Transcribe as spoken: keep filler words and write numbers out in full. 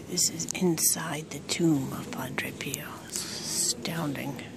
This is inside the tomb of Padre Pio. It's astounding.